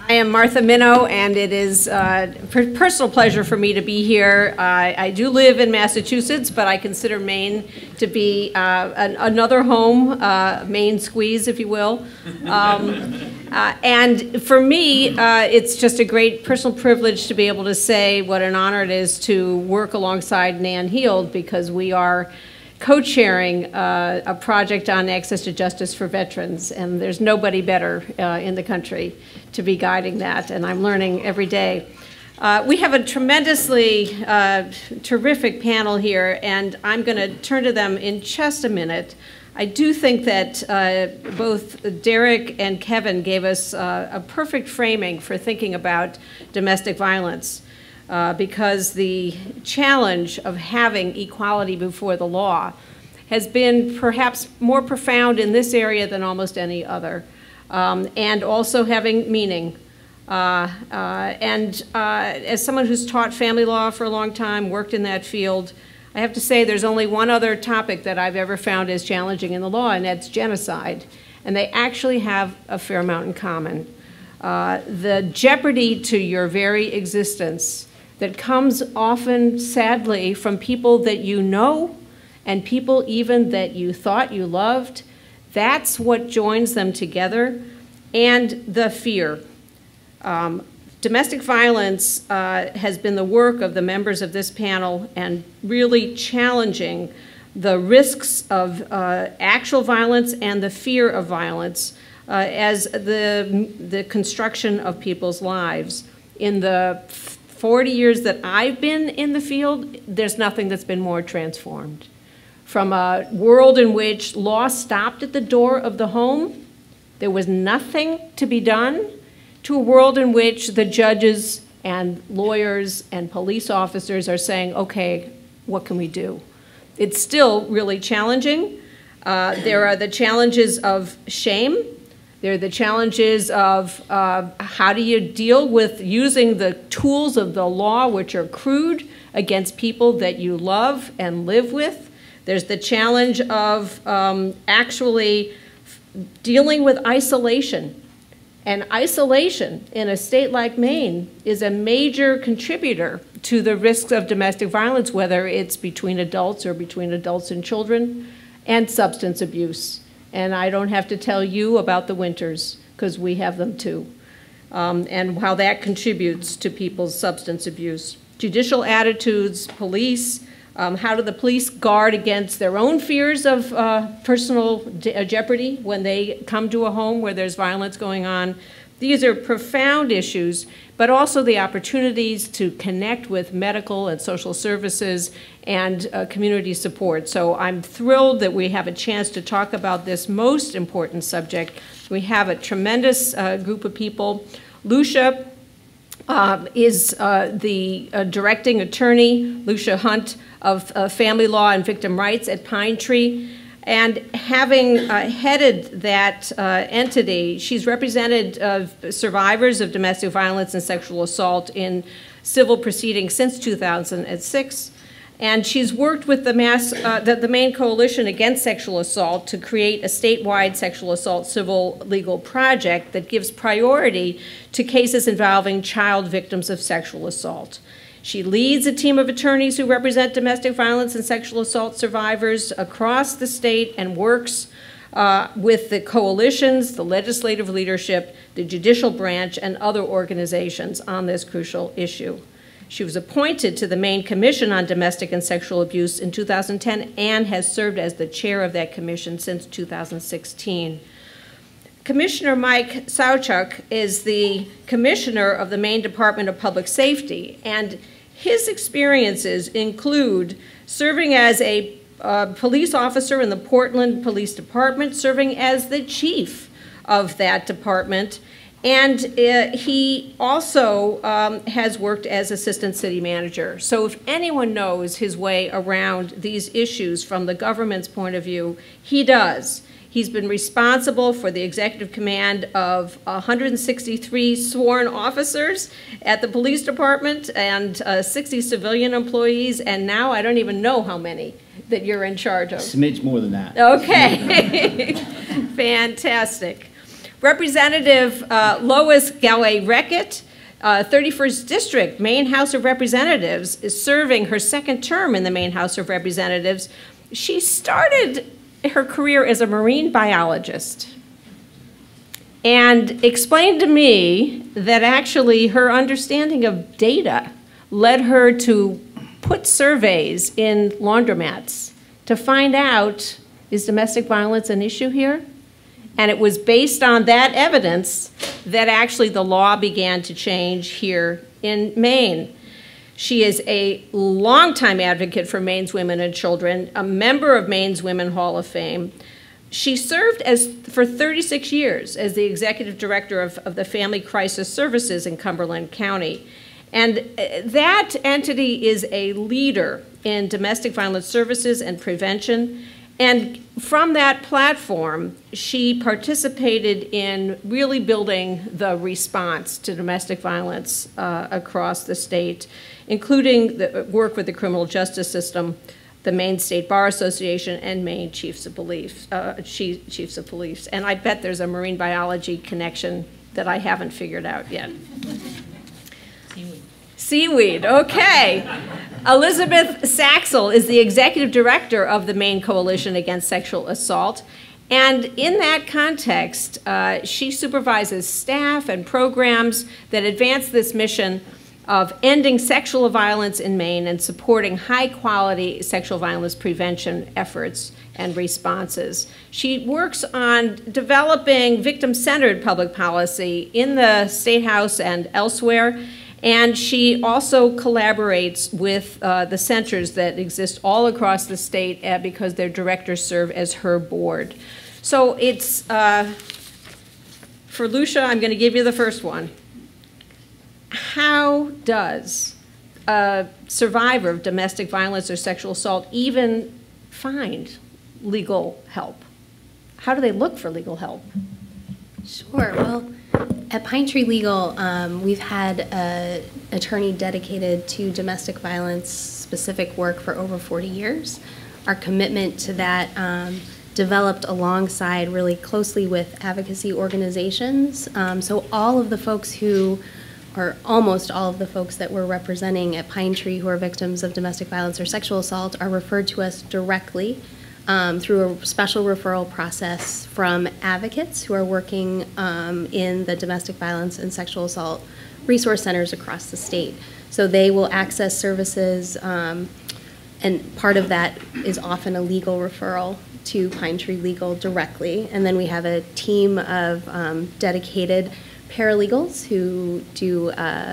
I am Martha Minow, and it is a personal pleasure for me to be here. I do live in Massachusetts, but I consider Maine to be another home, Maine squeeze, if you will. And for me, it's just a great personal privilege to be able to say what an honor it is to work alongside Nan Heald, because we are co-chairing a project on access to justice for veterans, and there's nobody better in the country to be guiding that, and I'm learning every day. We have a tremendously terrific panel here, and I'm going to turn to them in just a minute. I do think that both Derek and Kevin gave us a perfect framing for thinking about domestic violence. Because the challenge of having equality before the law has been perhaps more profound in this area than almost any other, and also having meaning. As someone who's taught family law for a long time, worked in that field, I have to say there's only one other topic that I've ever found as challenging in the law, and that's genocide. And they actually have a fair amount in common. The jeopardy to your very existence that comes often, sadly, from people that you know and people even that you thought you loved. That's what joins them together, and the fear. Domestic violence has been the work of the members of this panel, and really challenging the risks of actual violence and the fear of violence as the construction of people's lives. In the 40 years that I've been in the field, there's nothing that's been more transformed. From a world in which law stopped at the door of the home, there was nothing to be done, to a world in which the judges and lawyers and police officers are saying, okay, what can we do? It's still really challenging. There are the challenges of shame. There are the challenges of how do you deal with using the tools of the law, which are crude, against people that you love and live with. There's the challenge of actually dealing with isolation. And isolation in a state like Maine is a major contributor to the risks of domestic violence, whether it's between adults or between adults and children, and substance abuse. And I don't have to tell you about the winters, because we have them too, and how that contributes to people's substance abuse. Judicial attitudes, police, how do the police guard against their own fears of personal jeopardy when they come to a home where there's violence going on? These are profound issues, but also the opportunities to connect with medical and social services and community support. So I'm thrilled that we have a chance to talk about this most important subject. We have a tremendous group of people. Lucia is the directing attorney, Lucia Hunt, of Family Law and Victim Rights at Pine Tree. And having headed that entity, she's represented survivors of domestic violence and sexual assault in civil proceedings since 2006. And she's worked with the Maine Coalition Against Sexual Assault to create a statewide sexual assault civil legal project that gives priority to cases involving child victims of sexual assault. She leads a team of attorneys who represent domestic violence and sexual assault survivors across the state and works with the coalitions, the legislative leadership, the judicial branch, and other organizations on this crucial issue. She was appointed to the Maine Commission on Domestic and Sexual Abuse in 2010 and has served as the chair of that commission since 2016. Commissioner Mike Sauschuck is the commissioner of the Maine Department of Public Safety, and his experiences include serving as a police officer in the Portland Police Department, serving as the chief of that department, and he also has worked as assistant city manager. So if anyone knows his way around these issues from the government's point of view, he does. He's been responsible for the executive command of 163 sworn officers at the police department and 60 civilian employees, and now I don't even know how many that you're in charge of. A smidge more than that. Okay. Fantastic. Representative Lois Galgay Reckitt, 31st District, Maine House of Representatives, is serving her second term in the Maine House of Representatives. She started her career as a marine biologist and explained to me that actually her understanding of data led her to put surveys in laundromats to find out, is domestic violence an issue here? And it was based on that evidence that actually the law began to change here in Maine. She is a longtime advocate for Maine's women and children, a member of Maine's Women Hall of Fame. She served for 36 years as the executive director of the Family Crisis Services in Cumberland County. And that entity is a leader in domestic violence services and prevention. And from that platform, she participated in really building the response to domestic violence across the state, including the work with the criminal justice system, the Maine State Bar Association, and Maine Chiefs of Police. And I bet there's a marine biology connection that I haven't figured out yet. Seaweed, okay. Elizabeth Saxl is the executive director of the Maine Coalition Against Sexual Assault. And in that context, she supervises staff and programs that advance this mission of ending sexual violence in Maine and supporting high-quality sexual violence prevention efforts and responses. She works on developing victim-centered public policy in the State House and elsewhere. And she also collaborates with the centers that exist all across the state because their directors serve as her board. So it's, for Lucia, I'm going to give you the first one. How does a survivor of domestic violence or sexual assault even find legal help? How do they look for legal help? Sure. Well, at Pine Tree Legal, we've had an attorney dedicated to domestic violence specific work for over 40 years. Our commitment to that developed alongside really closely with advocacy organizations. So all of the folks who, or almost all of the folks that we're representing at Pine Tree who are victims of domestic violence or sexual assault are referred to us directly through a special referral process from advocates who are working in the domestic violence and sexual assault resource centers across the state. So they will access services, and part of that is often a legal referral to Pine Tree Legal directly. And then we have a team of dedicated paralegals who do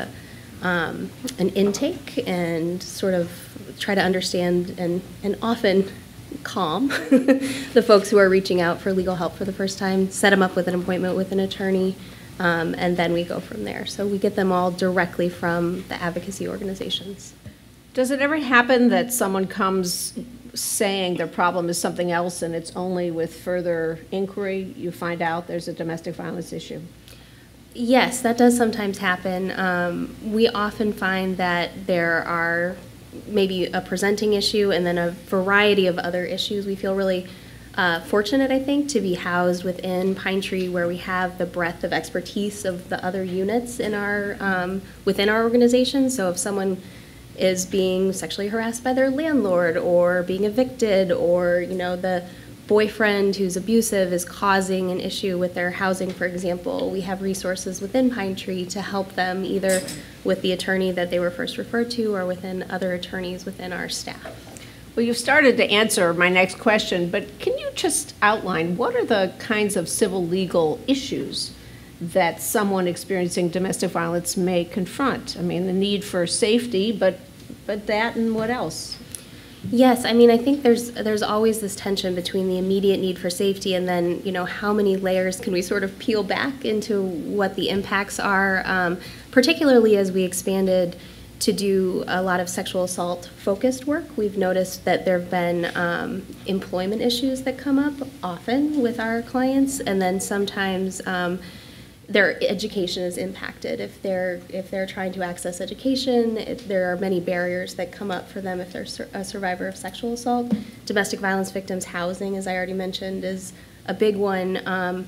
an intake and sort of try to understand and often calm the folks who are reaching out for legal help for the first time, set them up with an appointment with an attorney, and then we go from there. So we get them all directly from the advocacy organizations. Does it ever happen that someone comes saying their problem is something else and it's only with further inquiry you find out there's a domestic violence issue? Yes, that does sometimes happen. We often find that there are maybe a presenting issue and then a variety of other issues. We feel really fortunate, I think, to be housed within Pine Tree where we have the breadth of expertise of the other units in our within our organization. So if someone is being sexually harassed by their landlord or being evicted, or the boyfriend who's abusive is causing an issue with their housing, for example, we have resources within Pine Tree to help them either with the attorney that they were first referred to or within other attorneys within our staff. Well, you've started to answer my next question, but can you just outline what are the kinds of civil legal issues that someone experiencing domestic violence may confront? I mean, the need for safety, but that and what else? Yes, I mean, I think there's always this tension between the immediate need for safety and then, how many layers can we sort of peel back into what the impacts are, particularly as we expanded to do a lot of sexual assault focused work. We've noticed that there have been employment issues that come up often with our clients, and then sometimes their education is impacted. If they're trying to access education, there are many barriers that come up for them if they're a survivor of sexual assault. Domestic violence victims housing, as I already mentioned, is a big one.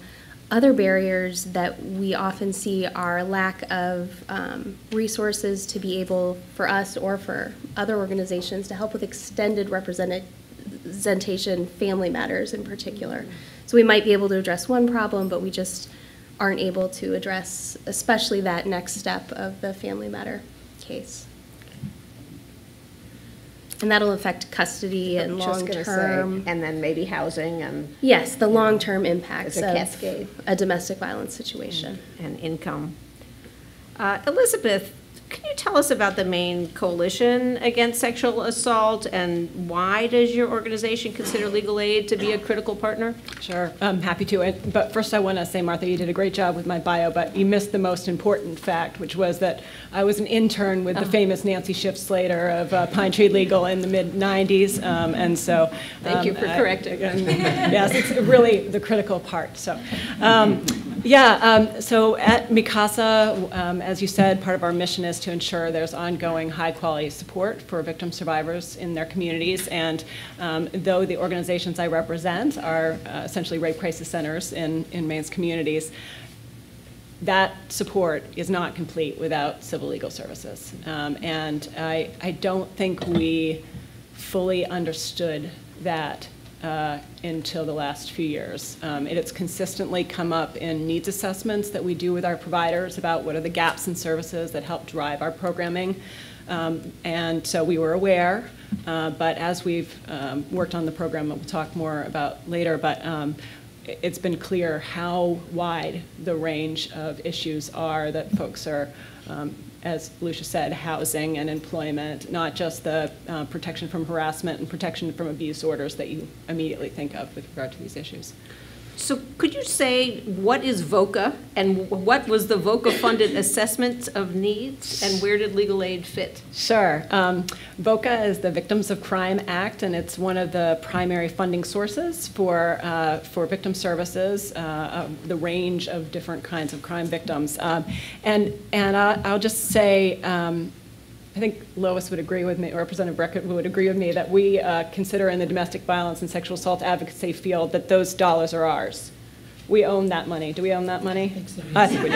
Other barriers that we often see are lack of resources to be able, for us or for other organizations, to help with extended representation, family matters in particular. So we might be able to address one problem, but we just aren't able to address especially that next step of the family matter case. And that'll affect custody and long-term. And then maybe housing and. Yes, the long-term impacts It's a of cascade. a domestic violence situation. And income. Elizabeth, can you tell us about the Maine Coalition Against Sexual Assault, and why does your organization consider legal aid to be a critical partner? Sure, I'm happy to. But first I want to say, Martha, you did a great job with my bio, but you missed the most important fact, which was that I was an intern with the famous Nancy Schiff Slater of Pine Tree Legal in the mid-'90s, and so... Thank you for correcting. Yes, it's really the critical part. So, so at MICASA, as you said, part of our mission is to ensure there's ongoing high-quality support for victim survivors in their communities. And though the organizations I represent are essentially rape crisis centers in Maine's communities, that support is not complete without civil legal services. And I don't think we fully understood that until the last few years. It's consistently come up in needs assessments that we do with our providers about what are the gaps in services that help drive our programming. And so we were aware, but as we've worked on the program, we'll talk more about later, but it's been clear how wide the range of issues are that folks are, as Lucia said, housing and employment, not just the protection from harassment and protection from abuse orders that you immediately think of with regard to these issues. So could you say what is VOCA, and what was the VOCA-funded assessment of needs, and where did legal aid fit? Sure. VOCA is the Victims of Crime Act, and it's one of the primary funding sources for victim services, the range of different kinds of crime victims. And I'll just say, I think Lois would agree with me, or Representative Reckitt would agree with me, that we consider in the domestic violence and sexual assault advocacy field that those dollars are ours. We own that money. Do we own that money? I think we do.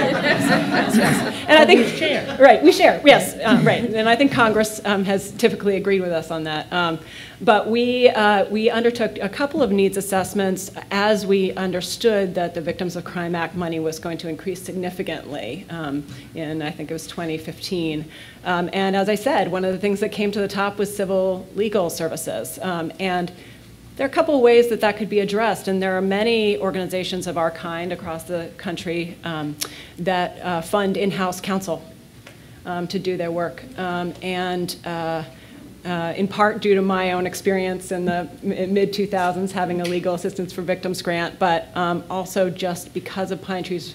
Yes. And I think we share. Right, we share. Yes, right. And I think Congress has typically agreed with us on that. But we undertook a couple of needs assessments as we understood that the Victims of Crime Act money was going to increase significantly in, I think it was 2015. And as I said, one of the things that came to the top was civil legal services. And there are a couple of ways that that could be addressed, and there are many organizations of our kind across the country that fund in-house counsel to do their work. In part due to my own experience in the mid-2000s having a legal assistance for victims grant, but also just because of Pine Tree's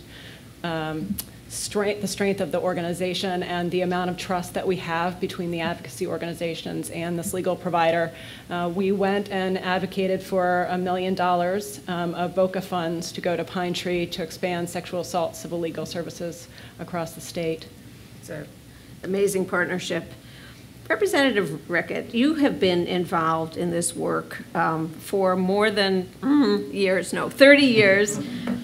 the strength of the organization and the amount of trust that we have between the advocacy organizations and this legal provider. We went and advocated for $1 million of VOCA funds to go to Pine Tree to expand sexual assault civil legal services across the state. It's an amazing partnership. Representative Reckitt, you have been involved in this work for more than 30 years.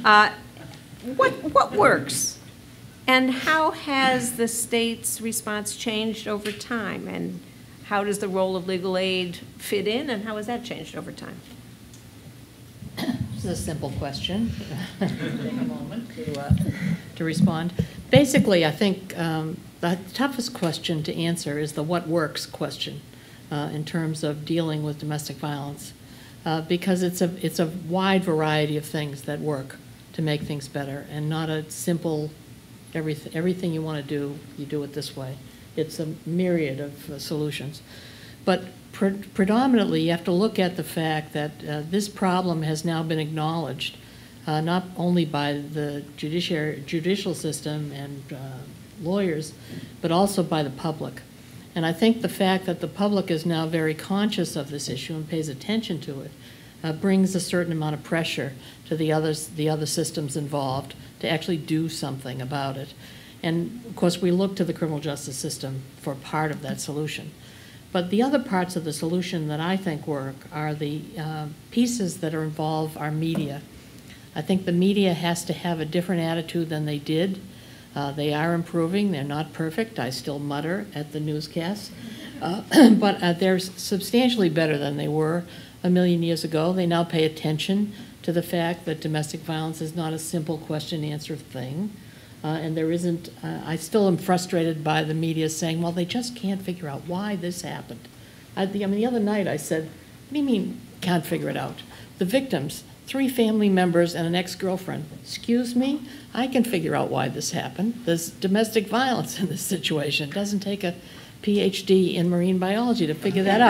What works? And how has the state's response changed over time? And how does the role of legal aid fit in, and how has that changed over time? This is a simple question. Take a moment to respond. Basically, I think the toughest question to answer is the what works question in terms of dealing with domestic violence, because it's a wide variety of things that work to make things better, and not a simple everything you want to do, you do it this way. It's a myriad of solutions. But predominantly, you have to look at the fact that this problem has now been acknowledged, not only by the judicial system and lawyers, but also by the public. And I think the fact that the public is now very conscious of this issue and pays attention to it brings a certain amount of pressure to the other systems involved to actually do something about it. And of course, we look to the criminal justice system for part of that solution. But the other parts of the solution that I think work are the pieces that involve our media. I think the media has to have a different attitude than they did. They are improving. They're not perfect. I still mutter at the newscasts. But they're substantially better than they were a million years ago. They now pay attention to the fact that domestic violence is not a simple question-answer thing. And there isn't, I still am frustrated by the media saying, well, they just can't figure out why this happened. I mean, the other night I said, what do you mean can't figure it out? The victims, 3 family members and an ex-girlfriend. Excuse me? I can figure out why this happened. There's domestic violence in this situation. It doesn't take a PhD in marine biology to figure that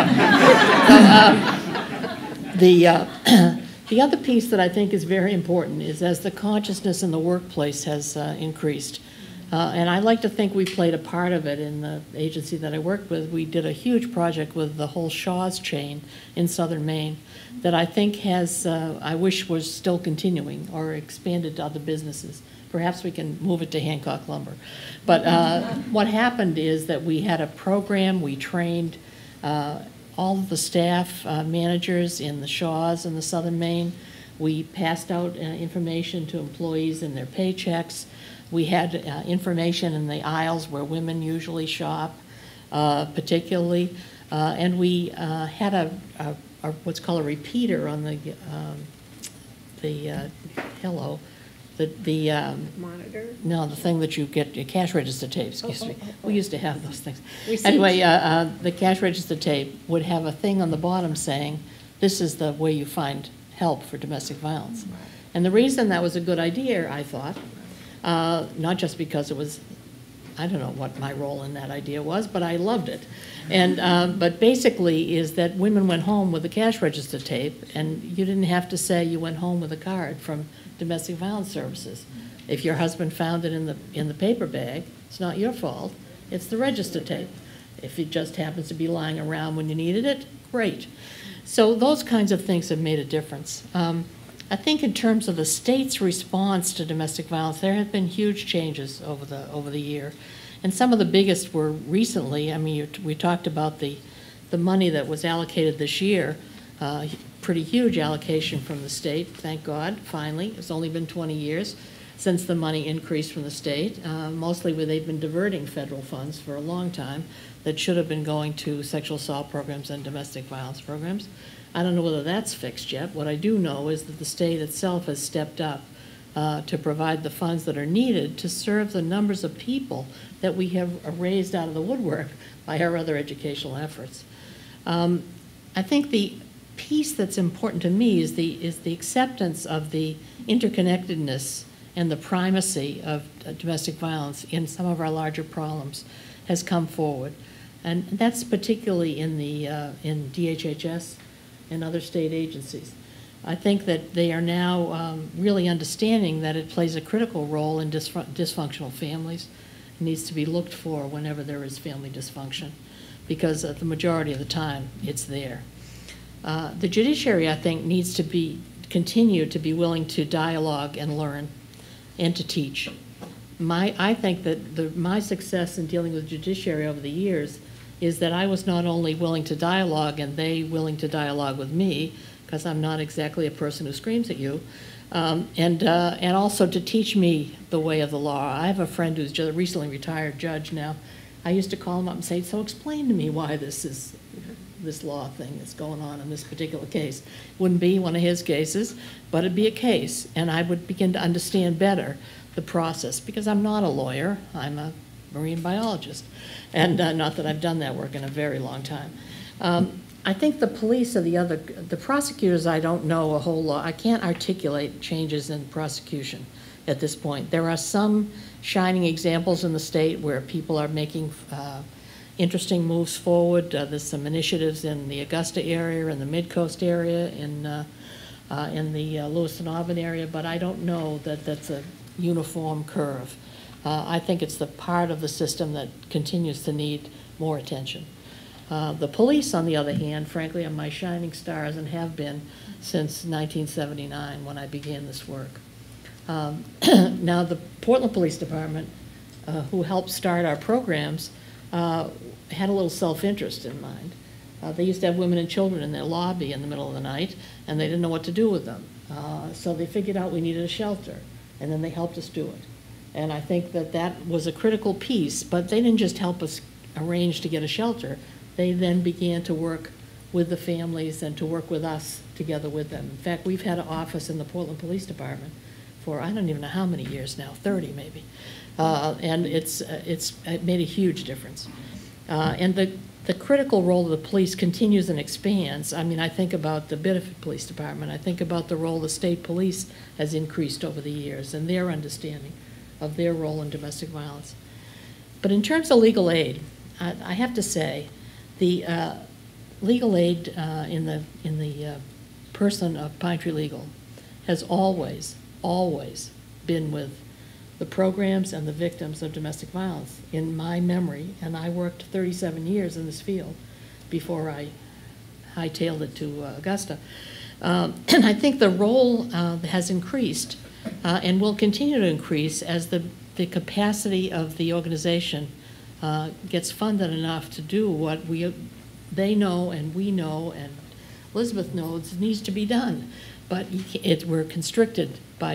out. The other piece that I think is very important is as the consciousness in the workplace has increased, and I like to think we played a part of it in the agency that I worked with. We did a huge project with the whole Shaw's chain in southern Maine that I think has, I wish was still continuing or expanded to other businesses. Perhaps we can move it to Hancock Lumber. But what happened is that we had a program, we trained all of the staff managers in the Shaws and the southern Maine. We passed out information to employees in their paychecks. We had information in the aisles where women usually shop, particularly. And we had a what's called a repeater on the Monitor? No, the thing that you get, your cash register tape, excuse me. We used to have those things. Receipts. Anyway, the cash register tape would have a thing on the bottom saying, this is the way you find help for domestic violence. And the reason that was a good idea, I thought, not just because it was, I don't know what my role in that idea was, but I loved it. And but basically is that women went home with a cash register tape, and you didn't have to say you went home with a card from domestic violence services. If your husband found it in the paper bag, it's not your fault. It's the register tape. If it just happens to be lying around when you needed it, great. So those kinds of things have made a difference. I think in terms of the state's response to domestic violence, there have been huge changes over the year. And some of the biggest were recently. I mean, we talked about the money that was allocated this year, pretty huge allocation from the state, thank God, finally. It's only been 20 years since the money increased from the state, mostly where they've been diverting federal funds for a long time that should have been going to sexual assault programs and domestic violence programs. I don't know whether that's fixed yet. What I do know is that the state itself has stepped up to provide the funds that are needed to serve the numbers of people that we have raised out of the woodwork by our other educational efforts. I think the piece that's important to me is the acceptance of the interconnectedness and the primacy of domestic violence in some of our larger problems has come forward. And that's particularly in DHHS and other state agencies. I think that they are now really understanding that it plays a critical role in dysfunctional families. It needs to be looked for whenever there is family dysfunction, because the majority of the time it's there. The judiciary, I think, needs to continue to be willing to dialogue and learn and to teach. I think that my success in dealing with judiciary over the years is that I was not only willing to dialogue and they willing to dialogue with me, because I'm not exactly a person who screams at you, and also to teach me the way of the law. I have a friend who's just a recently retired judge now. I used to call him up and say, so explain to me why this law thing is going on in this particular case. Wouldn't be one of his cases, but it'd be a case, and I would begin to understand better the process, because I'm not a lawyer, I'm a marine biologist, and not that I've done that work in a very long time. I think the police are the prosecutors, I don't know a whole lot. I can't articulate changes in prosecution at this point. There are some shining examples in the state where people are making interesting moves forward. There's some initiatives in the Augusta area, in the Mid-Coast area, in the Lewiston Auburn area, but I don't know that that's a uniform curve. I think it's the part of the system that continues to need more attention. The police, on the other hand, frankly, are my shining stars and have been since 1979 when I began this work. Now, the Portland Police Department, who helped start our programs, had a little self-interest in mind. They used to have women and children in their lobby in the middle of the night, and they didn't know what to do with them. So they figured out we needed a shelter, and then they helped us do it. And I think that that was a critical piece, but they didn't just help us arrange to get a shelter. They then began to work with the families and to work with us together with them. In fact, we've had an office in the Portland Police Department for I don't even know how many years now, 30 maybe. And it made a huge difference. And the critical role of the police continues and expands. I mean, I think about the Biddeford Police Department. I think about the role the state police has increased over the years and their understanding of their role in domestic violence. But in terms of legal aid, I have to say the legal aid in the person of Pine Tree Legal has always been with the programs and the victims of domestic violence in my memory, and I worked 37 years in this field before I hightailed it to Augusta. And I think the role has increased and will continue to increase as the capacity of the organization gets funded enough to do what they know and we know and Elizabeth knows needs to be done, but we're constricted by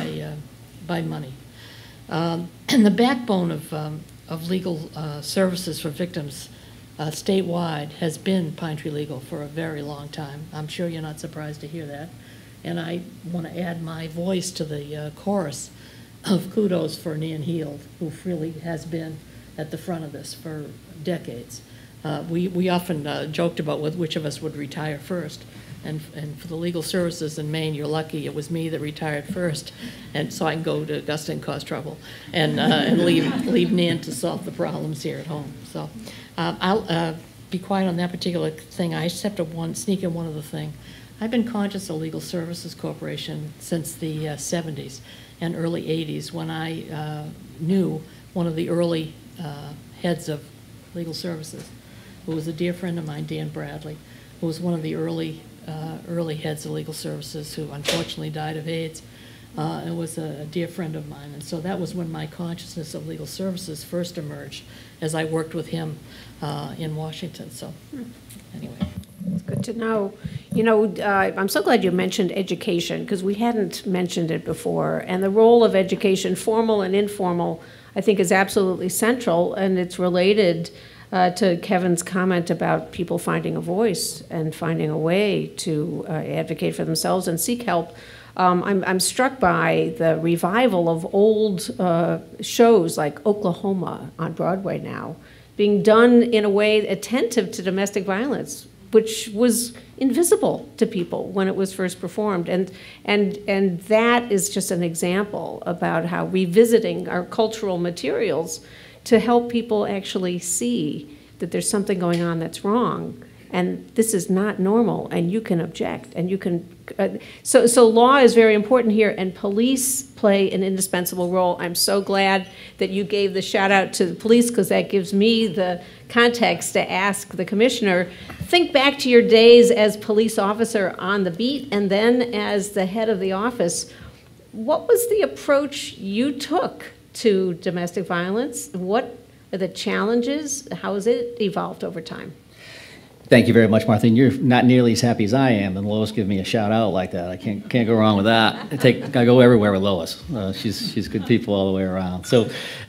money. And the backbone of legal services for victims statewide has been Pine Tree Legal for a very long time. I'm sure you're not surprised to hear that. And I want to add my voice to the chorus of kudos for Nan Heald, who really has been at the front of this for decades. We often joked about which of us would retire first. And for the legal services in Maine, you're lucky it was me that retired first, and so I can go to Augusta and cause trouble, and leave Nan to solve the problems here at home. So I'll be quiet on that particular thing. I just have to sneak in one other thing. I've been conscious of Legal Services Corporation since the 70s and early 80s, when I knew one of the early heads of legal services, who was a dear friend of mine, Dan Bradley, who was one of the early heads of legal services, who unfortunately died of AIDS, and was a dear friend of mine. And so that was when my consciousness of legal services first emerged, as I worked with him in Washington. So anyway. It's good to know. You know, I'm so glad you mentioned education, because we hadn't mentioned it before. And the role of education, formal and informal, I think is absolutely central, and it's related to Kevin's comment about people finding a voice and finding a way to advocate for themselves and seek help. I'm struck by the revival of old shows like Oklahoma on Broadway now, being done in a way attentive to domestic violence, which was invisible to people when it was first performed. And that is just an example about how revisiting our cultural materials to help people actually see that there's something going on that's wrong, and this is not normal, and you can object, and you can, so law is very important here, and police play an indispensable role. I'm so glad that you gave the shout out to the police, because that gives me the context to ask the commissioner, think back to your days as police officer on the beat, and then as the head of the office. What was the approach you took to domestic violence? What are the challenges? How has it evolved over time? Thank you very much, Martha. And you're not nearly as happy as I am, and Lois give me a shout out like that. I can't go wrong with that. I go everywhere with Lois. She's good people all the way around. So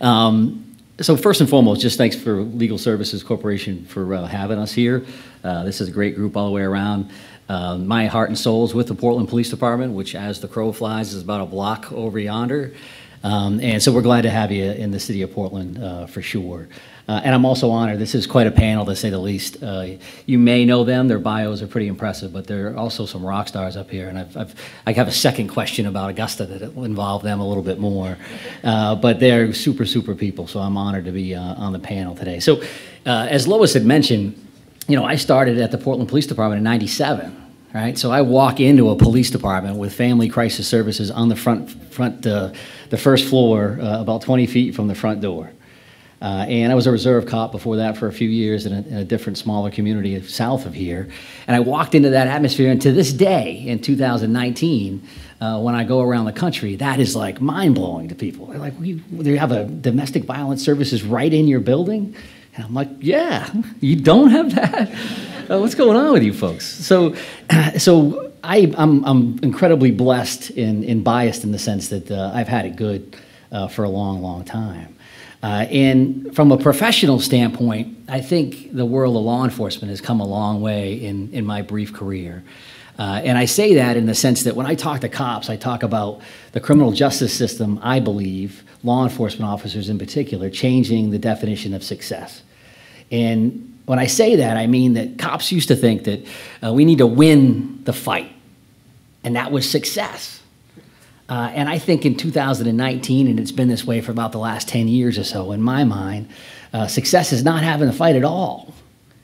first and foremost, just thanks for Legal Services Corporation for having us here. This is a great group all the way around. My heart and soul is with the Portland Police Department, which, as the crow flies, is about a block over yonder. And so we're glad to have you in the city of Portland for sure. And I'm also honored. This is quite a panel, to say the least. You may know them. Their bios are pretty impressive, but there are also some rock stars up here. And I have a second question about Augusta that will involve them a little bit more. But they're super, super people, so I'm honored to be on the panel today. So as Lois had mentioned, you know, I started at the Portland Police Department in '97. Right, so I walk into a police department with Family Crisis Services on the the first floor, about 20 feet from the front door. And I was a reserve cop before that for a few years in a different, smaller community south of here. And I walked into that atmosphere, and to this day, in 2019, when I go around the country, that is like mind-blowing to people. They're like, you have a domestic violence services right in your building? And I'm like, yeah, you don't have that? What's going on with you folks? So I'm incredibly blessed and biased in the sense that I've had it good for a long, long time. And from a professional standpoint, I think the world of law enforcement has come a long way in my brief career. And I say that in the sense that when I talk to cops, I talk about the criminal justice system, I believe, law enforcement officers in particular, changing the definition of success. And when I say that, I mean that cops used to think that we need to win the fight, and that was success. And I think in 2019, and it's been this way for about the last 10 years or so, in my mind, success is not having to fight at all.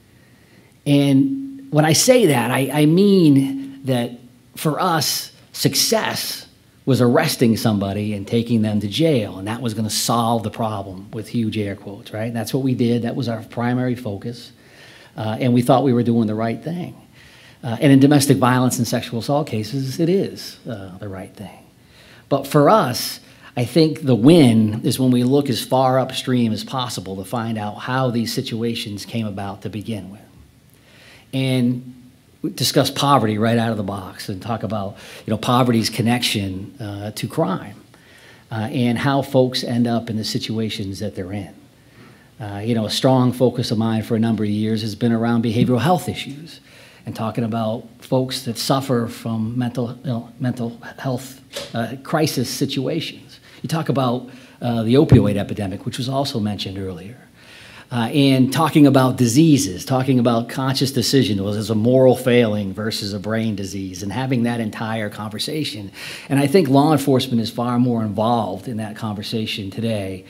And when I say that, I mean that for us, success was arresting somebody and taking them to jail, and that was going to solve the problem with huge air quotes, right? That's what we did. That was our primary focus, and we thought we were doing the right thing. And in domestic violence and sexual assault cases, it is the right thing. But for us, I think the win is when we look as far upstream as possible to find out how these situations came about to begin with. And we discuss poverty right out of the box and talk about poverty's connection to crime and how folks end up in the situations that they're in. A strong focus of mine for a number of years has been around behavioral health issues and talking about folks that suffer from mental health crisis situations. You talk about the opioid epidemic, which was also mentioned earlier. And talking about diseases, talking about conscious decision as a moral failing versus a brain disease, and having that entire conversation. And I think law enforcement is far more involved in that conversation today,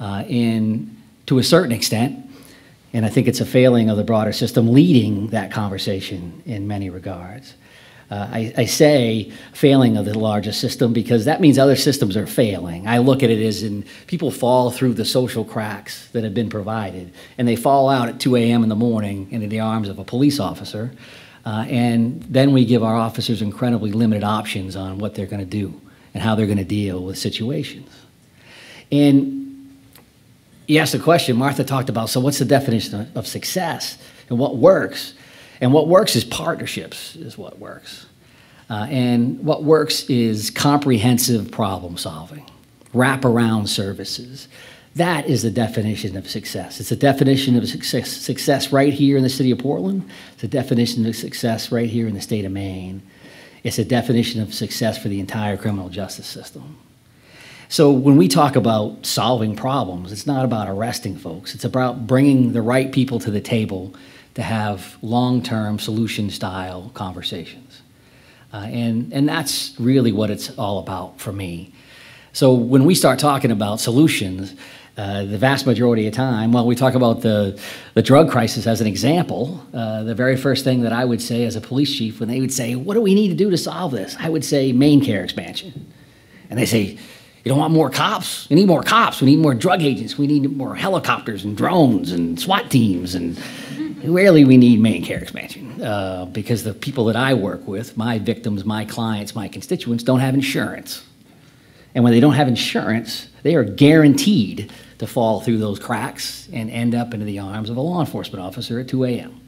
to a certain extent, and I think it's a failing of the broader system leading that conversation in many regards. I say failing of the larger system because that means other systems are failing. I look at it as in people fall through the social cracks that have been provided, and they fall out at 2 a.m. in the morning into the arms of a police officer, and then we give our officers incredibly limited options on what they're going to do and how they're going to deal with situations. And you asked the question, Martha talked about, so what's the definition of success and what works? And what works is partnerships is what works. And what works is comprehensive problem solving, wraparound services. That is the definition of success. It's a definition of success right here in the city of Portland. It's a definition of success right here in the state of Maine. It's a definition of success for the entire criminal justice system. So when we talk about solving problems, it's not about arresting folks. It's about bringing the right people to the table to have long-term solution-style conversations. And that's really what it's all about for me. So when we start talking about solutions, the vast majority of time, well, we talk about the drug crisis as an example. The very first thing that I would say as a police chief when they would say, what do we need to do to solve this? I would say Maine care expansion. And they say, you don't want more cops? We need more cops. We need more drug agents. We need more helicopters and drones and SWAT teams. And rarely we need Maine care expansion because the people that I work with, my victims, my clients, my constituents, don't have insurance. And when they don't have insurance, they are guaranteed to fall through those cracks and end up into the arms of a law enforcement officer at 2 a.m.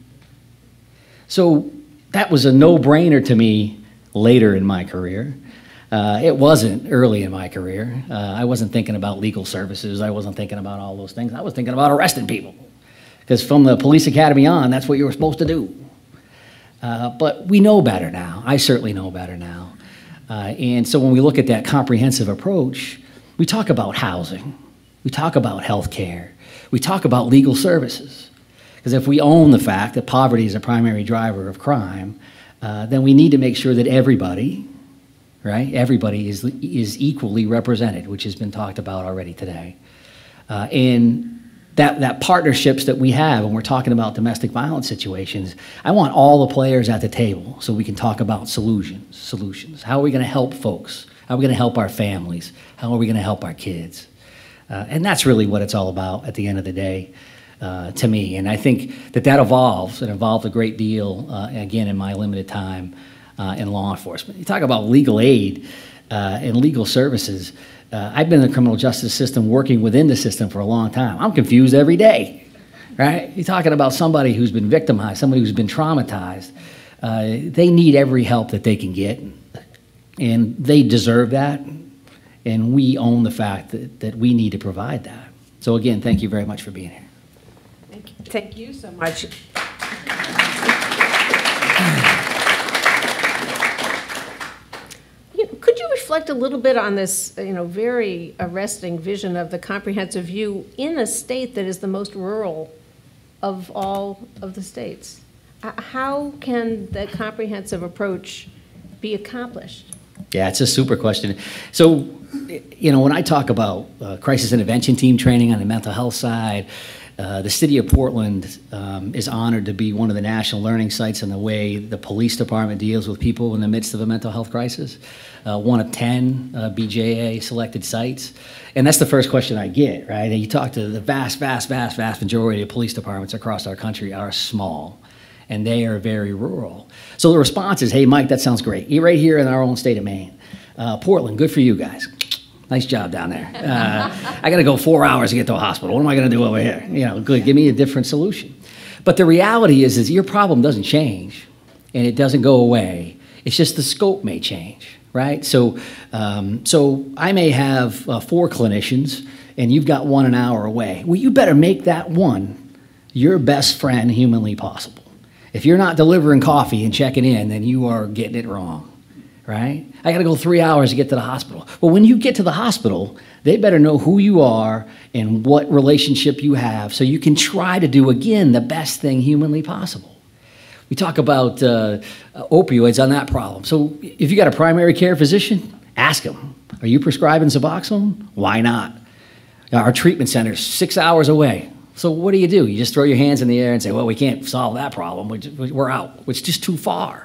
So that was a no-brainer to me later in my career. It wasn't early in my career. I wasn't thinking about legal services. I wasn't thinking about all those things. I was thinking about arresting people. Because from the police academy on, that's what you were supposed to do. But we know better now. I certainly know better now. And so when we look at that comprehensive approach, we talk about housing. We talk about health care. We talk about legal services. Because if we own the fact that poverty is a primary driver of crime, then we need to make sure that everybody, right? Everybody is equally represented, which has been talked about already today. And that partnerships that we have when we're talking about domestic violence situations, I want all the players at the table so we can talk about solutions. How are we going to help folks? How are we going to help our families? How are we going to help our kids? And that's really what it's all about at the end of the day to me. And I think that evolves. It evolved a great deal, again, in my limited time in law enforcement. You talk about legal aid and legal services. I've been in the criminal justice system working within the system for a long time. I'm confused every day, right? You're talking about somebody who's been victimized, somebody who's been traumatized. They need every help that they can get, and they deserve that, and we own the fact that we need to provide that. So again, thank you very much for being here. Thank you so much. Could you reflect a little bit on this, very arresting vision of the comprehensive view in a state that is the most rural of all of the states? How can the comprehensive approach be accomplished? Yeah, it's a super question. So, when I talk about crisis intervention team training on the mental health side, the city of Portland is honored to be one of the national learning sites in the way the police department deals with people in the midst of a mental health crisis. One of 10 BJA selected sites. And that's the first question I get, right? And you talk to the vast majority of police departments across our country are small, and they are very rural. So the response is, hey, Mike, that sounds great. You're right here in our own state of Maine. Portland, good for you guys. Nice job down there. I got to go 4 hours to get to a hospital. What am I going to do over here? Good. Give me a different solution. But the reality is your problem doesn't change, and it doesn't go away. It's just the scope may change, right? So I may have 4 clinicians, and you've got one an hour away. Well, you better make that one your best friend humanly possible. If you're not delivering coffee and checking in, then you are getting it wrong. Right? I got to go 3 hours to get to the hospital. Well, when you get to the hospital, they better know who you are and what relationship you have so you can try to do, again, the best thing humanly possible. We talk about opioids on that problem. So if you got a primary care physician, ask them, are you prescribing Suboxone? Why not? Our treatment center is 6 hours away. So what do? You just throw your hands in the air and say, well, we can't solve that problem. We're out. It's just too far.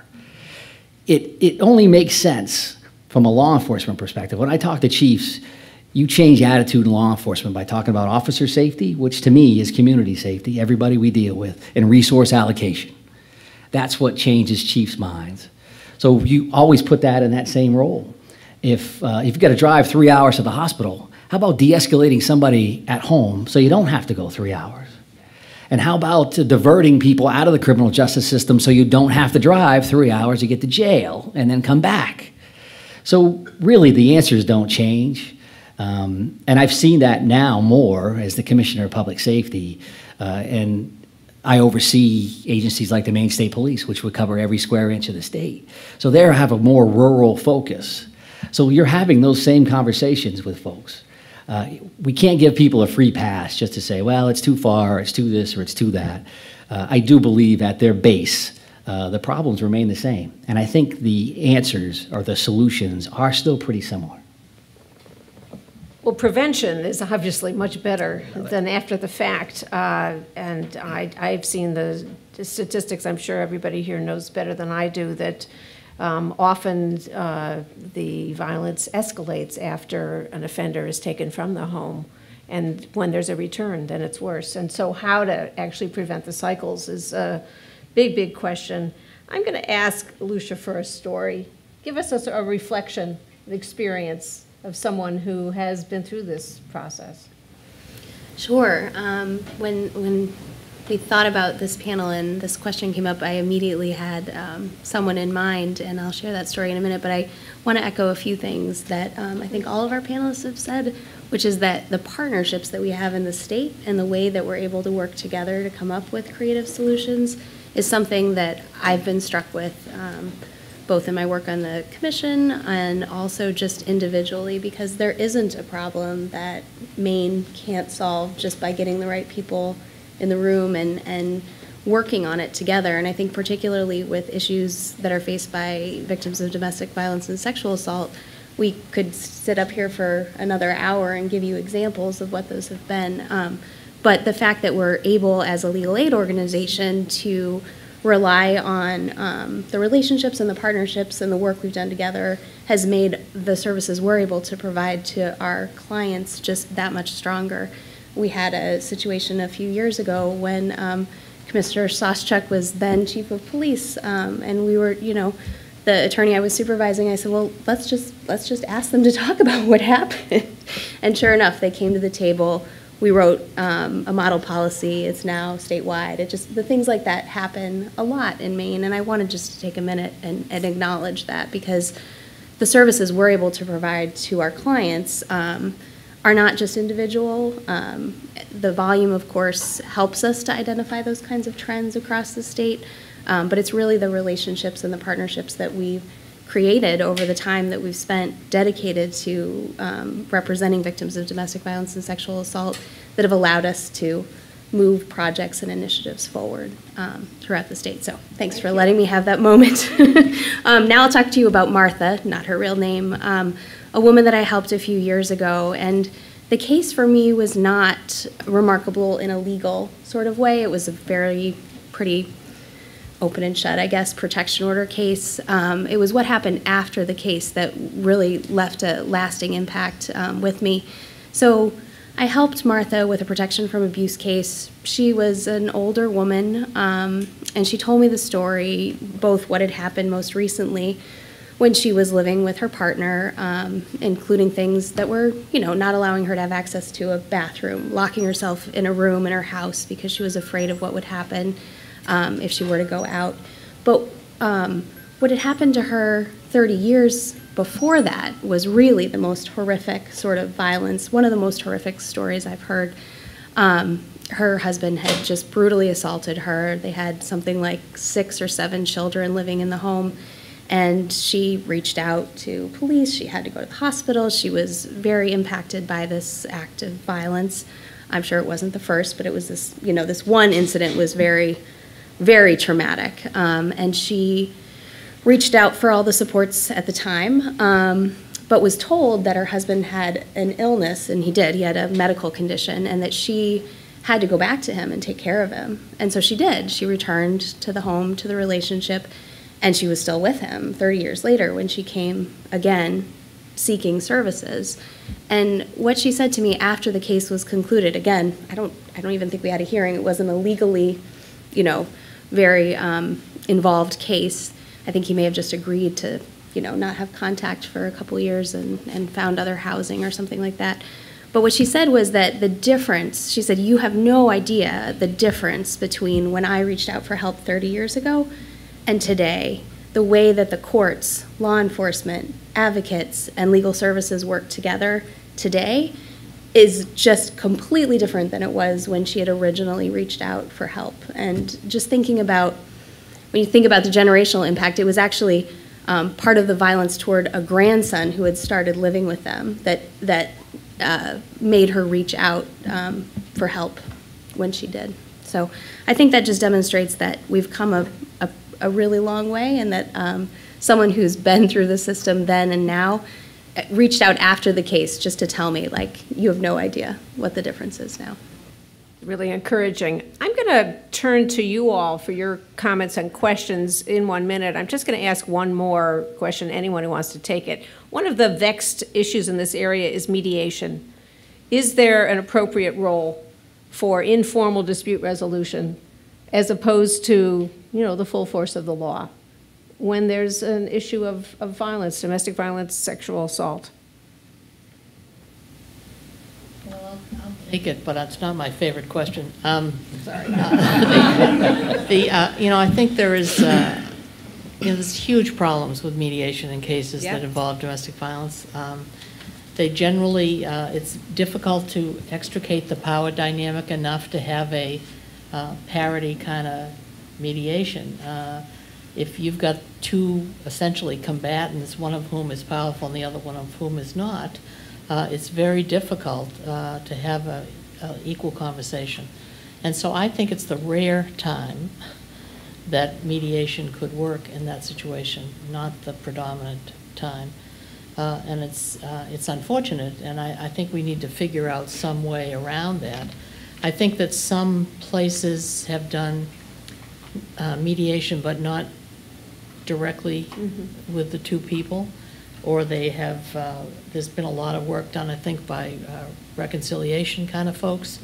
It only makes sense from a law enforcement perspective. When I talk to chiefs, you change attitude in law enforcement by talking about officer safety, which to me is community safety, everybody we deal with, and resource allocation. That's what changes chiefs' minds. So you always put that in that same role. If you've got to drive 3 hours to the hospital, how about de-escalating somebody at home so you don't have to go 3 hours? And how about diverting people out of the criminal justice system so you don't have to drive 3 hours to get to jail and then come back? So really the answers don't change. And I've seen that now more as the Commissioner of Public Safety. And I oversee agencies like the Maine State Police, which would cover every square inch of the state. So they have a more rural focus. So you're having those same conversations with folks. We can't give people a free pass just to say, well, it's too far, it's too this, or it's too that. I do believe at their base, the problems remain the same. And I think the answers or the solutions are still pretty similar. Well, prevention is obviously much better than after the fact. And I've seen the statistics, I'm sure everybody here knows better than I do, that often the violence escalates after an offender is taken from the home, and when there's a return, then it's worse. And so how to actually prevent the cycles is a big question. I'm going to ask Lucia for a story. Give us a reflection, an experience of someone who has been through this process. Sure. When we thought about this panel and this question came up, I immediately had someone in mind, and I'll share that story in a minute, but I want to echo a few things that I think all of our panelists have said, which is that the partnerships that we have in the state and the way that we're able to work together to come up with creative solutions is something that I've been struck with, both in my work on the commission and also just individually, because there isn't a problem that Maine can't solve just by getting the right people in the room and working on it together. And I think particularly with issues that are faced by victims of domestic violence and sexual assault, we could sit up here for another hour and give you examples of what those have been. But the fact that we're able as a legal aid organization to rely on the relationships and the partnerships and the work we've done together has made the services we're able to provide to our clients just that much stronger. We had a situation a few years ago when Commissioner Sauschuck was then chief of police, and we were, the attorney I was supervising, I said, well, let's just ask them to talk about what happened. And sure enough, they came to the table. We wrote a model policy. It's now statewide. The things like that happen a lot in Maine, and I wanted just to take a minute and acknowledge that, because the services we're able to provide to our clients are not just individual. The volume, of course, helps us to identify those kinds of trends across the state, but it's really the relationships and the partnerships that we've created over the time that we've spent dedicated to representing victims of domestic violence and sexual assault that have allowed us to move projects and initiatives forward throughout the state. So thanks for letting me have that moment. Now I'll talk to you about Martha, not her real name, a woman that I helped a few years ago. And the case for me was not remarkable in a legal sort of way. It was a very pretty open and shut, I guess, protection order case. It was what happened after the case that really left a lasting impact with me. So I helped Martha with a protection from abuse case. She was an older woman, and she told me the story, both what had happened most recently when she was living with her partner, including things that were, not allowing her to have access to a bathroom, locking herself in a room in her house because she was afraid of what would happen if she were to go out. But what had happened to her 30 years before that was really the most horrific sort of violence, one of the most horrific stories I've heard. Her husband had just brutally assaulted her. They had something like 6 or 7 children living in the home, and she reached out to police. She had to go to the hospital. She was very impacted by this act of violence. I'm sure it wasn't the first, but it was this, this one incident was very, very traumatic. And she reached out for all the supports at the time, but was told that her husband had an illness, and he did. He had a medical condition, and that she had to go back to him and take care of him. And so she did. She returned to the home, to the relationship, and she was still with him 30 years later when she came again seeking services. And what she said to me after the case was concluded, again, I don't even think we had a hearing. It wasn't a legally, very involved case. I think he may have just agreed to, not have contact for a couple years and found other housing or something like that. But what she said was that the difference, she said, you have no idea the difference between when I reached out for help 30 years ago and today. The way that the courts, law enforcement, advocates, and legal services work together today is just completely different than it was when she had originally reached out for help. And just thinking about, when you think about the generational impact, it was actually part of the violence toward a grandson who had started living with them that made her reach out for help when she did. So I think that just demonstrates that we've come a really long way, and that someone who's been through the system then and now reached out after the case just to tell me, you have no idea what the difference is now. Really encouraging. I'm going to turn to you all for your comments and questions in 1 minute. I'm just going to ask one more question, anyone who wants to take it. One of the vexed issues in this area is mediation. Is there an appropriate role for informal dispute resolution as opposed to, the full force of the law when there's an issue of violence, domestic violence, sexual assault? Well, I'll take it, but it's not my favorite question. Sorry. I think there is, there's huge problems with mediation in cases that involve domestic violence. They generally, it's difficult to extricate the power dynamic enough to have a parity kind of mediation. If you've got two essentially combatants, one of whom is powerful and the other one of whom is not, it's very difficult to have an equal conversation. And so I think it's the rare time that mediation could work in that situation, not the predominant time. And it's unfortunate, and I think we need to figure out some way around that. I think that some places have done mediation, but not directly with the two people, or they have, there's been a lot of work done, I think, by reconciliation kind of folks.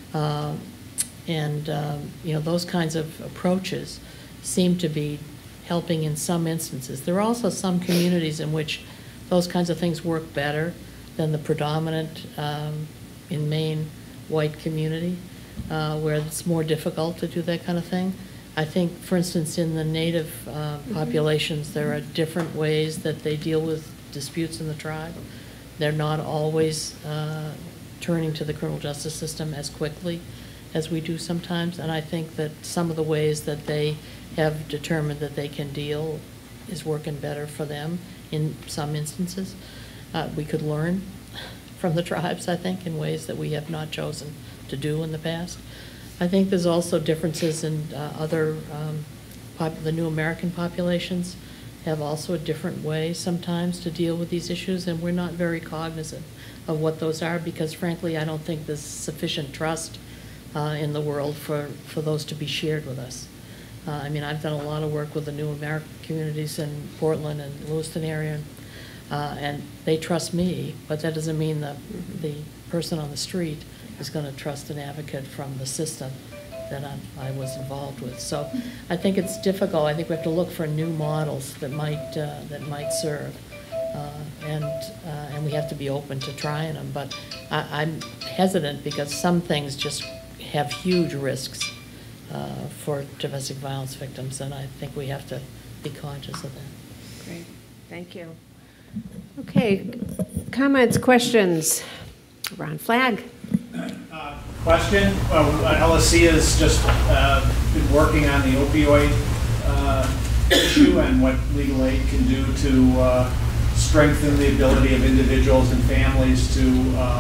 Those kinds of approaches seem to be helping in some instances. There are also some communities in which those kinds of things work better than the predominant in Maine white community, where it's more difficult to do that kind of thing. I think, for instance, in the Native populations, there are different ways that they deal with disputes in the tribe. They're not always turning to the criminal justice system as quickly as we do sometimes, and I think that some of the ways that they have determined that they can deal is working better for them in some instances. We could learn from the tribes, I think, in ways that we have not chosen to do in the past. I think there's also differences in the new American populations have also a different way sometimes to deal with these issues, and we're not very cognizant of what those are because, frankly, I don't think there's sufficient trust in the world for those to be shared with us. I mean, I've done a lot of work with the new American communities in Portland and Lewiston area, and they trust me, but that doesn't mean that the person on the street is going to trust an advocate from the system that I was involved with. So I think it's difficult. I think we have to look for new models that might serve, and we have to be open to trying them. But I'm hesitant because some things just have huge risks for domestic violence victims, and I think we have to be conscious of that. Great, thank you. Okay, comments, questions? Ron Flagg. Question. LSC has just been working on the opioid issue and what legal aid can do to strengthen the ability of individuals and families to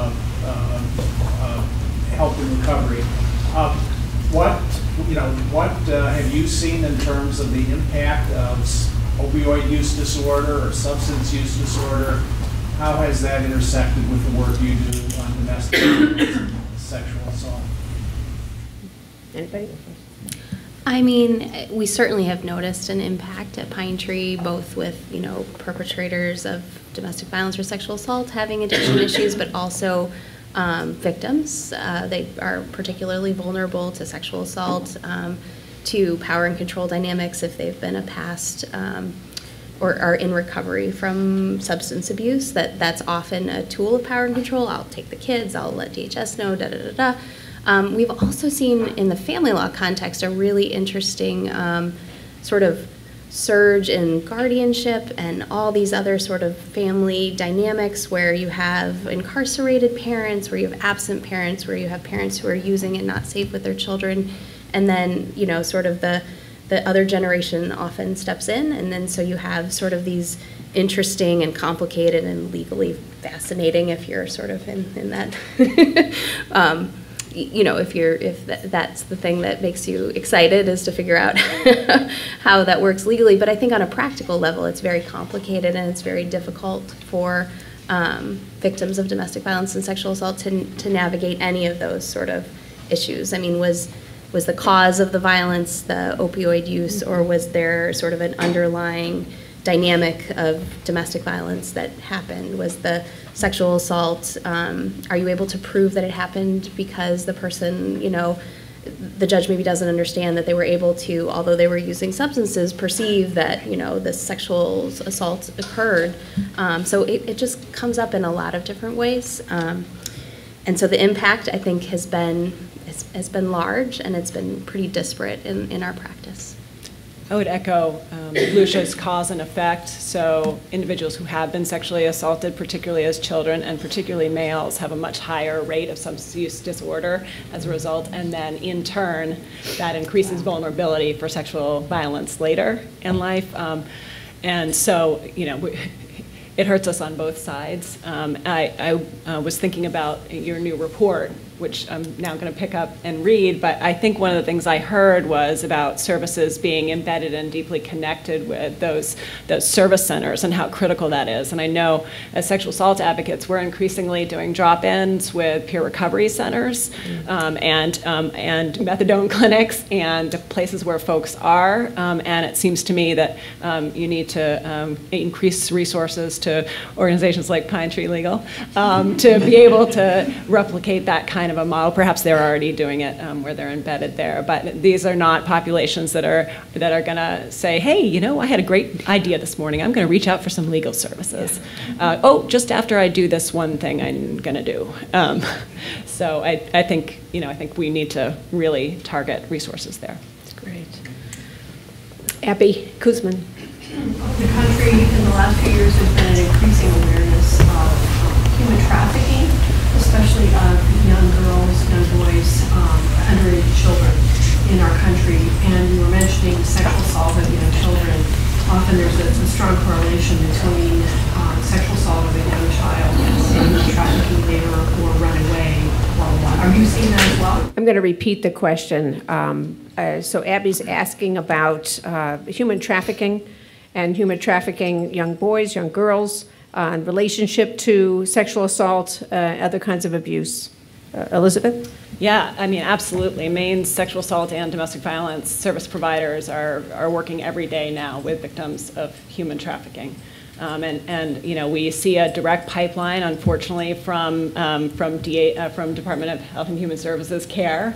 help in recovery. What have you seen in terms of the impact of opioid use disorder or substance use disorder? How has that intersected with the work you do on domestic violence and sexual assault? Anybody? I mean, we certainly have noticed an impact at Pine Tree, both with, perpetrators of domestic violence or sexual assault having addiction issues, but also victims. They are particularly vulnerable to sexual assault, to power and control dynamics if they've been a past or are in recovery from substance abuse. That's often a tool of power and control. I'll take the kids, I'll let DHS know, we've also seen in the family law context a really interesting sort of surge in guardianship and all these other sort of family dynamics where you have incarcerated parents, where you have absent parents, where you have parents who are using and not safe with their children, and then, sort of the other generation often steps in, and then so you have sort of these interesting and complicated and legally fascinating, if you're sort of in that, if that's the thing that makes you excited, is to figure out how that works legally. But I think on a practical level, it's very complicated and it's very difficult for victims of domestic violence and sexual assault to navigate any of those sort of issues. I mean, was the cause of the violence the opioid use, or was there sort of an underlying dynamic of domestic violence that happened? Was the sexual assault, are you able to prove that it happened because the person, the judge maybe doesn't understand that they were able to, although they were using substances, perceive that, this sexual assault occurred. So it just comes up in a lot of different ways. And so the impact, I think, has been large, and it's been pretty disparate in our practice. I would echo Lucia's cause and effect. So individuals who have been sexually assaulted, particularly as children, and particularly males, have a much higher rate of substance use disorder as a result. And then in turn, that increases vulnerability for sexual violence later in life. And so, it hurts us on both sides. I was thinking about your new report, which I'm now going to pick up and read, but I think one of the things I heard was about services being embedded and deeply connected with those service centers and how critical that is. And I know as sexual assault advocates, we're increasingly doing drop-ins with peer recovery centers and methadone clinics and places where folks are. And it seems to me that you need to increase resources to organizations like Pine Tree Legal to be able to replicate that kind kind of a model. Perhaps they're already doing it where they're embedded there. But these are not populations that are going to say, hey, you know, I had a great idea this morning. I'm going to reach out for some legal services. Oh, just after I do this one thing I'm going to do. So I think, you know, I think we need to really target resources there. That's great. Abby Kuzman. The country in the last few years has been an increasing awareness of human trafficking, especially of young girls, young boys, underage children in our country. And you were mentioning sexual assault of young children. Often there's a strong correlation between sexual assault of a young child and trafficking later or runaway. Are you seeing that as well? I'm going to repeat the question. So Abby's asking about human trafficking and human trafficking young boys, young girls, in relationship to sexual assault, other kinds of abuse. Elizabeth? Yeah, I mean, absolutely. Maine's sexual assault and domestic violence service providers are working every day now with victims of human trafficking. And you know, we see a direct pipeline, unfortunately, from Department of Health and Human Services care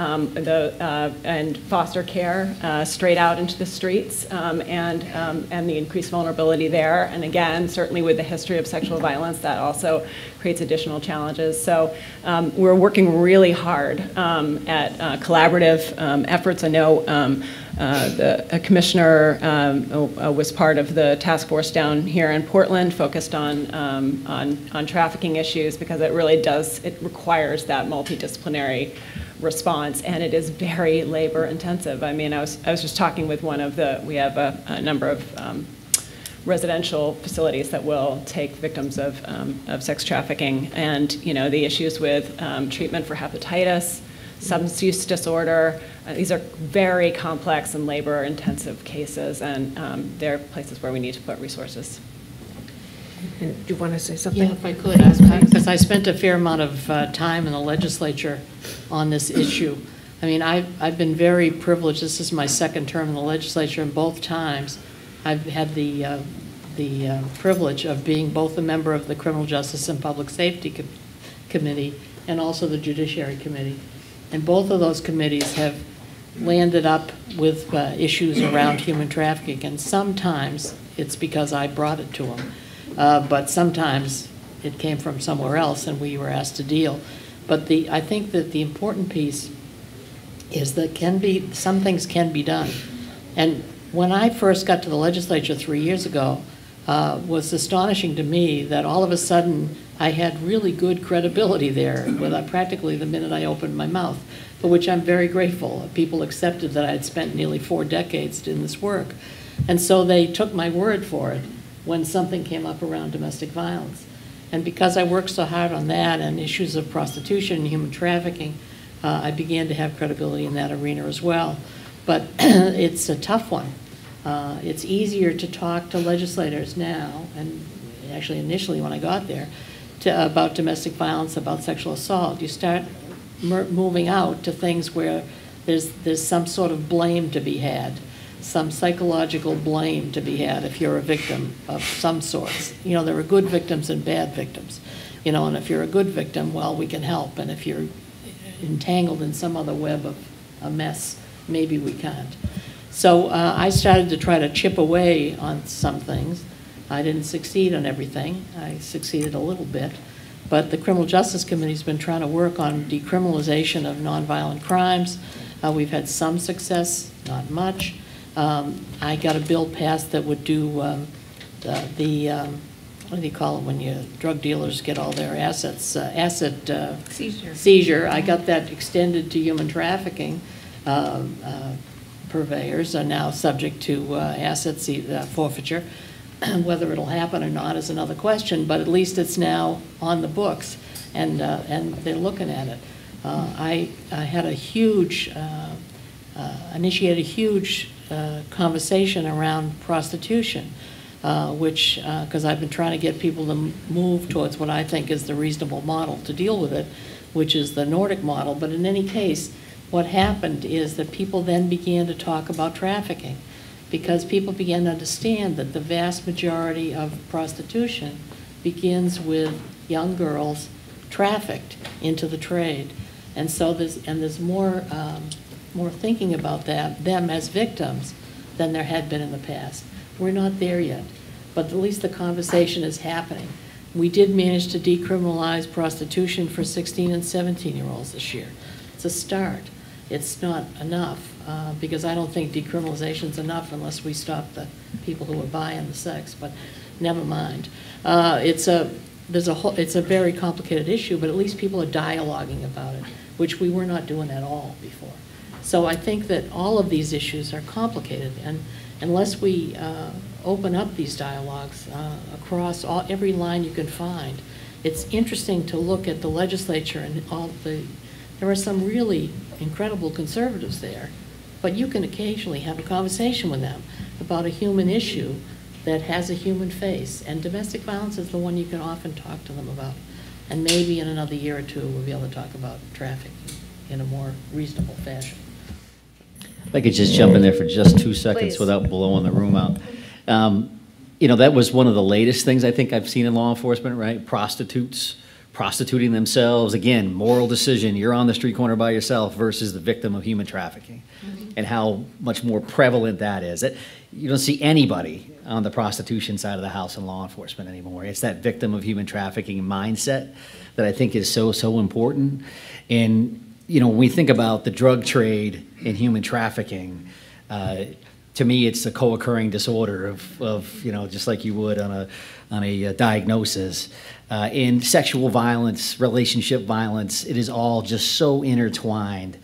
and foster care straight out into the streets, and the increased vulnerability there. And again, certainly with the history of sexual violence, that also creates additional challenges. So we're working really hard at collaborative efforts. I know the commissioner was part of the task force down here in Portland, focused on trafficking issues, because it really it requires that multidisciplinary response, and it is very labor intensive. I mean, I was just talking with we have a number of residential facilities that will take victims of sex trafficking, and you know, the issues with treatment for hepatitis, substance use disorder. These are very complex and labor-intensive cases, and they're places where we need to put resources. And do you want to say something? Yeah, if I could, because I spent a fair amount of time in the legislature on this issue. I mean, I've been very privileged. This is my second term in the legislature, and both times I've had the privilege of being both a member of the Criminal Justice and Public Safety Committee and also the Judiciary Committee. And both of those committees have landed up with issues around human trafficking, and sometimes it's because I brought it to them, but sometimes it came from somewhere else and we were asked to deal. But I think that the important piece is that some things can be done. And when I first got to the legislature 3 years ago, was astonishing to me that all of a sudden I had really good credibility there without practically the minute I opened my mouth, for which I'm very grateful. People accepted that I had spent nearly 4 decades in this work. And so they took my word for it when something came up around domestic violence. And because I worked so hard on that and issues of prostitution and human trafficking, I began to have credibility in that arena as well. But it's a tough one. It's easier to talk to legislators now, and actually initially when I got there, about domestic violence, about sexual assault. You start moving out to things where there's some sort of blame to be had, some psychological blame to be had if you're a victim of some sorts. You know, there are good victims and bad victims. You know, and if you're a good victim, well, we can help. And if you're entangled in some other web of a mess, maybe we can't. So I started to try to chip away on some things. I didn't succeed on everything. I succeeded a little bit. But the Criminal Justice Committee's been trying to work on decriminalization of nonviolent crimes. We've had some success, not much. I got a bill passed that would do what do you call it when drug dealers get all their assets, seizure. I got that extended to human trafficking. Purveyors are now subject to asset forfeiture. Whether it'll happen or not is another question, but at least it's now on the books, and they're looking at it. I had initiated a huge conversation around prostitution, because I've been trying to get people to move towards what I think is the reasonable model to deal with it, which is the Nordic model. But in any case, what happened is that people then began to talk about trafficking, because people began to understand that the vast majority of prostitution begins with young girls trafficked into the trade. And so there's more thinking about them as victims than there had been in the past. We're not there yet, but at least the conversation is happening. We did manage to decriminalize prostitution for 16 and 17-year-olds this year. It's a start. It's not enough, because I don't think decriminalization is enough unless we stop the people who are buying the sex, but never mind. It's a very complicated issue, but at least people are dialoguing about it, which we were not doing at all before. So I think that all of these issues are complicated, and unless we open up these dialogues across every line you can find, it's interesting to look at the legislature and there are some really incredible conservatives there, but you can occasionally have a conversation with them about a human issue that has a human face, and domestic violence is the one you can often talk to them about. And maybe in another year or two we'll be able to talk about trafficking in a more reasonable fashion. If I could just jump in there for just 2 seconds Please. without blowing the room out. You know, that was one of the latest things I think I've seen in law enforcement, right? Prostitutes prostituting themselves. Again, moral decision. You're on the street corner by yourself versus the victim of human trafficking, and how much more prevalent that is. You don't see anybody on the prostitution side of the house in law enforcement anymore. It's that victim of human trafficking mindset that I think is so, so important. And, you know, when we think about the drug trade and human trafficking, to me, it's a co-occurring disorder of, you know, just like you would on a diagnosis. In sexual violence, relationship violence, it is all just so intertwined.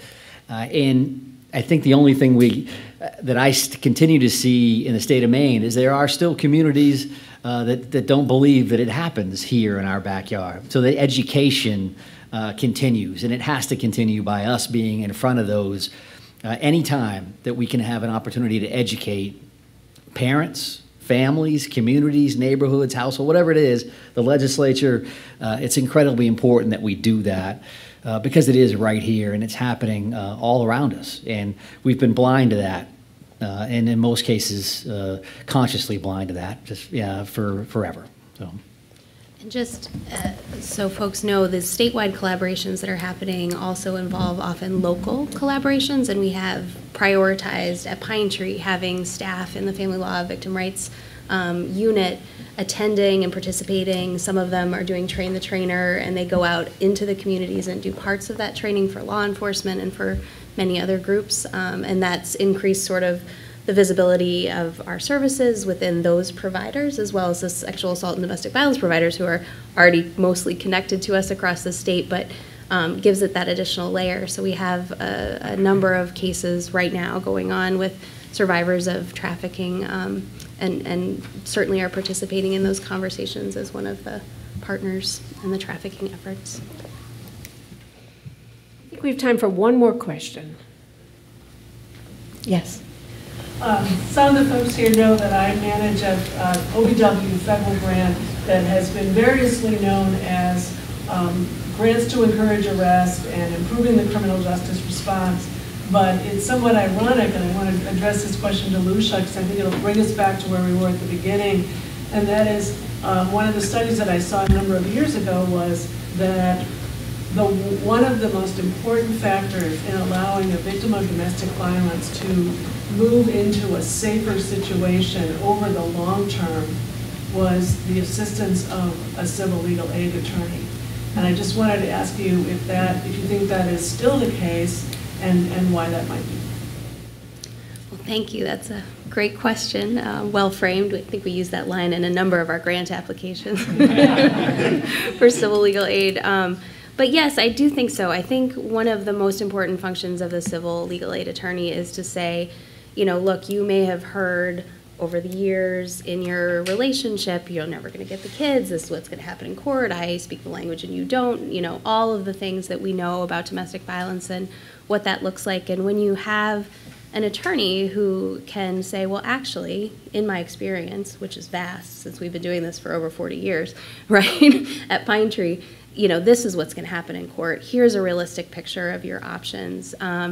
And I think the only thing that I continue to see in the state of Maine is there are still communities that don't believe that it happens here in our backyard. So the education continues, and it has to continue by us being in front of those anytime that we can have an opportunity to educate parents, families, communities, neighborhoods, household, whatever it is, the legislature, it's incredibly important that we do that because it is right here and it's happening all around us. And we've been blind to that, and in most cases, consciously blind to that, just for forever. So. And just so folks know, the statewide collaborations that are happening also involve often local collaborations, and we have prioritized at Pine Tree having staff in the Family Law Victim Rights unit attending and participating. Some of them are doing Train the Trainer, and they go out into the communities and do parts of that training for law enforcement and for many other groups, and that's increased sort of the visibility of our services within those providers, as well as the sexual assault and domestic violence providers who are already mostly connected to us across the state, but gives it that additional layer. So we have a number of cases right now going on with survivors of trafficking, and certainly are participating in those conversations as one of the partners in the trafficking efforts. I think we have time for one more question. Yes. Some of the folks here know that I manage a OVW federal grant that has been variously known as grants to encourage arrest and improving the criminal justice response. But it's somewhat ironic, and I want to address this question to Lucia because I think it'll bring us back to where we were at the beginning. And that is one of the studies that I saw a number of years ago was that one of the most important factors in allowing a victim of domestic violence to move into a safer situation over the long term was the assistance of a civil legal aid attorney. And I just wanted to ask you if you think that is still the case and why that might be. Well, thank you. That's a great question, well framed. I think we use that line in a number of our grant applications for civil legal aid. But yes, I do think so. I think one of the most important functions of the civil legal aid attorney is to say, you know, look, you may have heard over the years in your relationship, you're never going to get the kids, this is what's going to happen in court, I speak the language and you don't, you know, all of the things that we know about domestic violence and what that looks like. And when you have an attorney who can say, well, actually, in my experience, which is vast since we've been doing this for over 40 years, right, at Pine Tree, you know, this is what's going to happen in court. Here's a realistic picture of your options.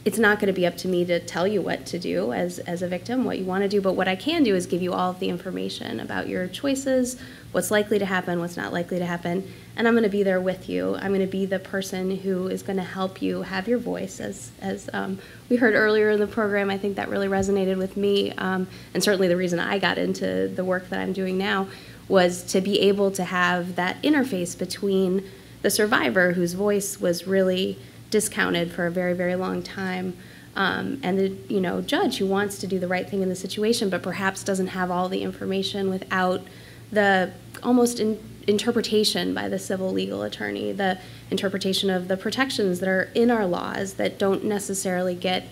it's not going to be up to me to tell you what to do as a victim, what you want to do, but what I can do is give you all of the information about your choices, what's likely to happen, what's not likely to happen, and I'm going to be there with you. I'm going to be the person who is going to help you have your voice. As we heard earlier in the program, I think that really resonated with me, and certainly the reason I got into the work that I'm doing now was to be able to have that interface between the survivor, whose voice was really discounted for a very, very long time, and the judge who wants to do the right thing in the situation, but perhaps doesn't have all the information without the almost interpretation by the civil legal attorney, the interpretation of the protections that are in our laws that don't necessarily get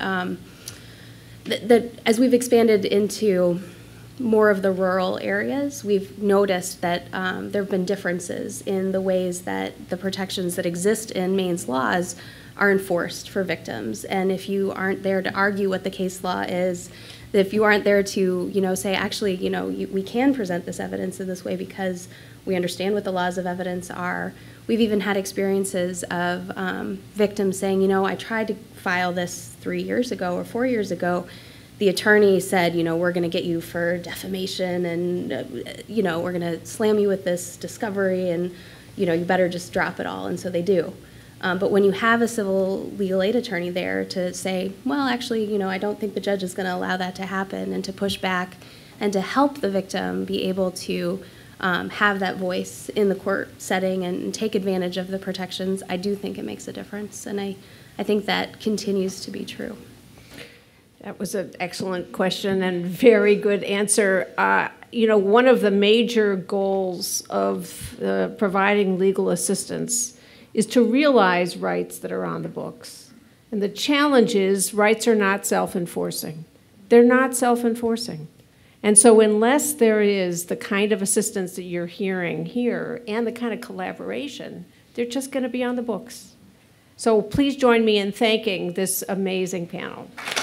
that as we've expanded into more of the rural areas, we've noticed that there have been differences in the ways that the protections that exist in Maine's laws are enforced for victims. And if you aren't there to argue what the case law is, if you aren't there to, say, actually, we can present this evidence in this way because we understand what the laws of evidence are. We've even had experiences of victims saying, I tried to file this 3 years ago or 4 years ago. The attorney said, we're going to get you for defamation and, we're going to slam you with this discovery and, you better just drop it all. And so they do. But when you have a civil legal aid attorney there to say, well, actually, I don't think the judge is going to allow that to happen, and to push back and to help the victim be able to have that voice in the court setting and take advantage of the protections, I do think it makes a difference. And I think that continues to be true. That was an excellent question and very good answer. One of the major goals of providing legal assistance is to realize rights that are on the books. And the challenge is rights are not self-enforcing. They're not self-enforcing. And so unless there is the kind of assistance that you're hearing here and the kind of collaboration, they're just going to be on the books. So please join me in thanking this amazing panel.